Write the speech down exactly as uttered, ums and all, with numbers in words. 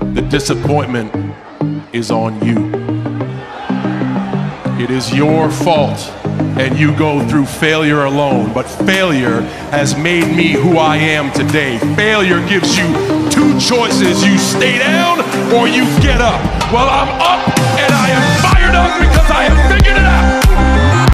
The disappointment is on you. It is your fault, and you go through failure alone. But failure has made me who I am today. Failure gives you two choices. You stay down or you get up. Well, I'm up, and I am fired up because I am